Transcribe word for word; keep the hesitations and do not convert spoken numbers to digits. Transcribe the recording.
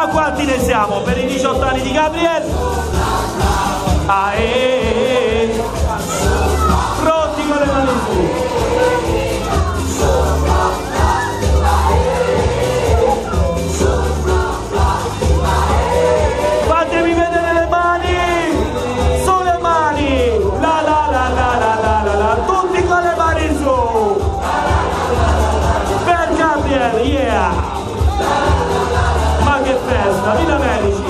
Ma quanti ne siamo per i diciotto anni di Gabriel? Ah, eh, eh. Pronti con le mani su. Fatemi vedere le mani, su le mani, la la la la la la la la, tutti con le mani su. Per Gabriel, yeah. Ma che festa, vita medici.